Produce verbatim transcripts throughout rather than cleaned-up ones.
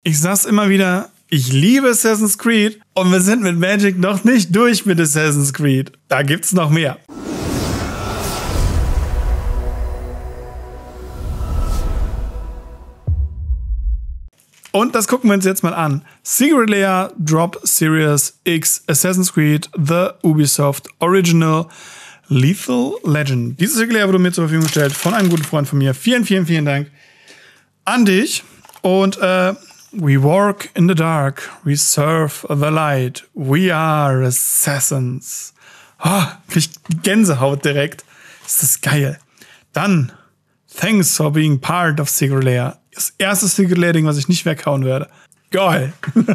Ich sag's immer wieder, ich liebe Assassin's Creed und wir sind mit Magic noch nicht durch mit Assassin's Creed. Da gibt's noch mehr. Und das gucken wir uns jetzt mal an. Secret Lair Drop Series X Assassin's Creed The Ubisoft Original Lethal Legend. Dieses Secret Lair wurde mir zur Verfügung gestellt von einem guten Freund von mir. Vielen, vielen, vielen Dank an dich. Und äh, we walk in the dark, we serve the light, we are assassins. Oh, krieg Gänsehaut direkt. Ist das geil. Dann, thanks for being part of Secret Lair. Das erste Secret Lair-Ding, was ich nicht weghauen werde. Geil.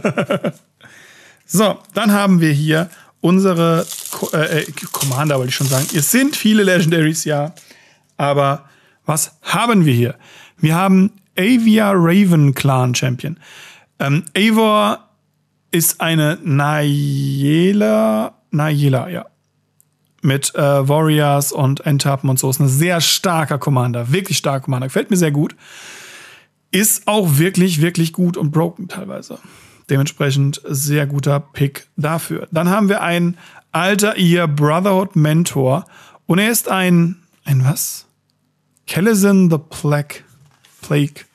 So, dann haben wir hier unsere Ko äh, Commander, wollte ich schon sagen. Es sind viele Legendaries, ja. Aber was haben wir hier? Wir haben Avia Raven Clan Champion. Ähm, Eivor ist eine Nayela, Nayela, ja. Mit äh, Warriors und Endtappen und so. Ist ein sehr starker Commander. Wirklich starker Commander. Gefällt mir sehr gut. Ist auch wirklich, wirklich gut und broken teilweise. Dementsprechend sehr guter Pick dafür. Dann haben wir einen Altair Brotherhood Mentor. Und er ist ein, ein was? Kelleson the Plague. Plague.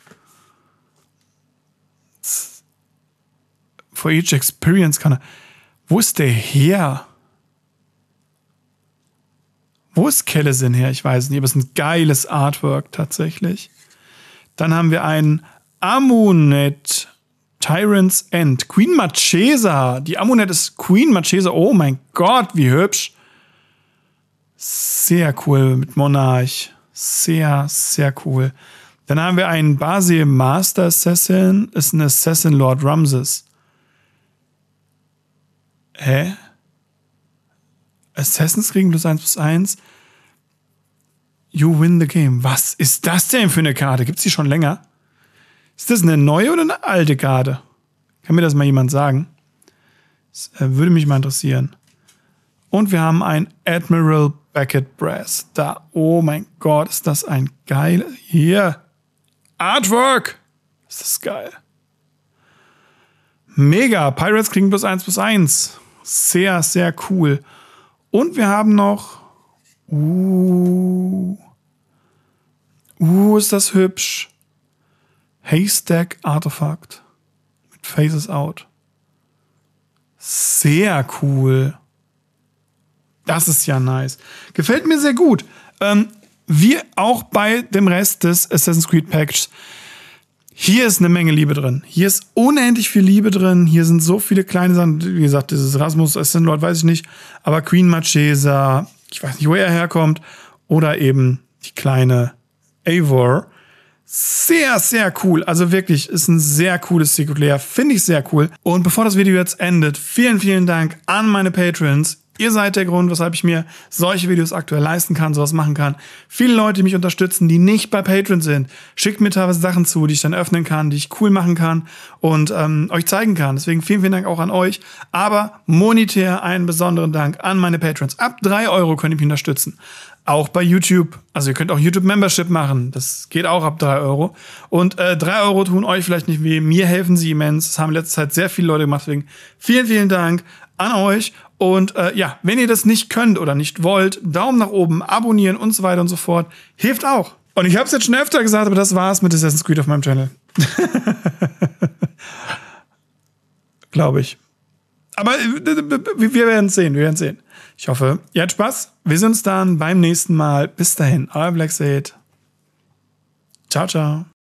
For each experience kann er. Wo ist der her? Wo ist Kelleson her? Ich weiß nicht, aber es ist ein geiles Artwork tatsächlich. Dann haben wir einen Amunet Tyrant's End. Queen Marchesa. Die Amunet ist Queen Marchesa. Oh mein Gott, wie hübsch. Sehr cool mit Monarch. Sehr, sehr cool. Dann haben wir einen Basil Master Assassin. Ist ein Assassin Lord Ramses. Hä? Assassins kriegen plus eins plus eins. You win the game. Was ist das denn für eine Karte? Gibt's die schon länger? Ist das eine neue oder eine alte Karte? Kann mir das mal jemand sagen? Das äh, würde mich mal interessieren. Und wir haben ein Admiral Beckett Brass. Da, oh mein Gott, ist das ein geil. Hier. Artwork. Ist das geil. Mega. Pirates kriegen plus eins plus eins. Sehr, sehr cool. Und wir haben noch Uh. Uh, ist das hübsch. Haystack Artefakt. Mit Faces Out. Sehr cool. Das ist ja nice. Gefällt mir sehr gut. Ähm, wie auch bei dem Rest des Assassin's Creed Packs. Hier ist eine Menge Liebe drin. Hier ist unendlich viel Liebe drin. Hier sind so viele kleine Sachen. Wie gesagt, dieses Rasmus Assassin Lord weiß ich nicht. Aber Queen Marchesa, ich weiß nicht, wo er herkommt. Oder eben die kleine Eivor. Sehr, sehr cool. Also wirklich, ist ein sehr cooles Secret Lair. Finde ich sehr cool. Und bevor das Video jetzt endet, vielen, vielen Dank an meine Patrons. Ihr seid der Grund, weshalb ich mir solche Videos aktuell leisten kann, sowas machen kann. Viele Leute, die mich unterstützen, die nicht bei Patreon sind, schickt mir teilweise Sachen zu, die ich dann öffnen kann, die ich cool machen kann und ähm, euch zeigen kann. Deswegen vielen, vielen Dank auch an euch. Aber monetär einen besonderen Dank an meine Patrons. Ab drei Euro könnt ihr mich unterstützen. Auch bei YouTube. Also ihr könnt auch YouTube-Membership machen. Das geht auch ab drei Euro. Und äh, drei Euro tun euch vielleicht nicht weh. Mir helfen sie immens. Das haben in letzter Zeit sehr viele Leute gemacht. Deswegen vielen, vielen Dank an euch. Und äh, ja, wenn ihr das nicht könnt oder nicht wollt, Daumen nach oben, abonnieren und so weiter und so fort. Hilft auch. Und ich habe es jetzt schon öfter gesagt, aber das war's mit Assassin's Creed auf meinem Channel. Glaube ich. Aber äh, wir werden sehen, wir werden sehen. Ich hoffe, ihr habt Spaß. Wir sehen uns dann beim nächsten Mal. Bis dahin, euer Blackseid. Ciao, ciao.